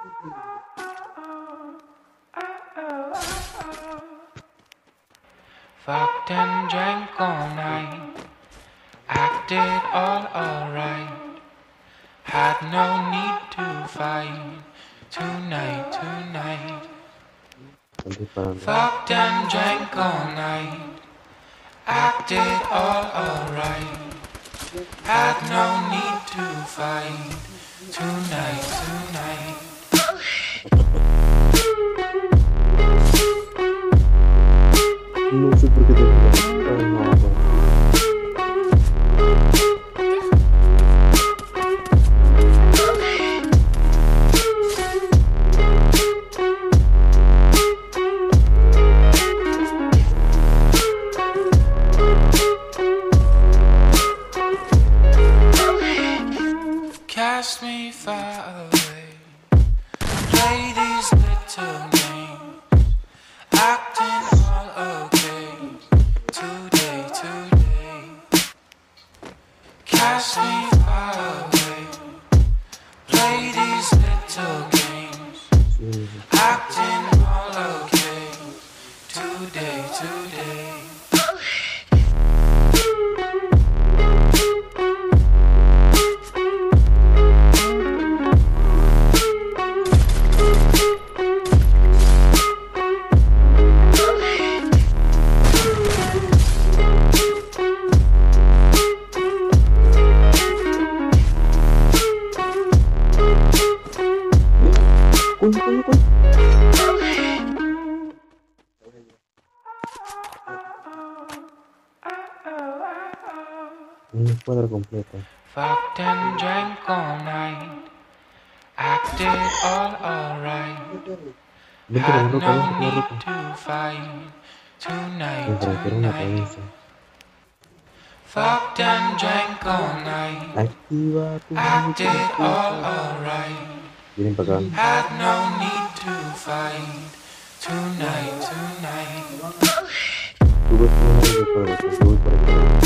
Fucked and drank all night, acted all alright. Had no need to fight tonight, tonight. Fucked and drank all night, acted all alright. Had no need to fight tonight, tonight. No sé por qué te no. Cast me far away, play these little games, acting all okay, today, today. Cast me far away, play these little games, acting all okay, today, today. Una escuadra completa. Fucked and drank all night, acted all alright. Had no need to fight tonight, tonight. Fucked and drank all night, Activa tu acted all alright. Vienen para acá. Had no need to fight tonight, tonight. Tú ves una y yo por acá. Yo voy por acá.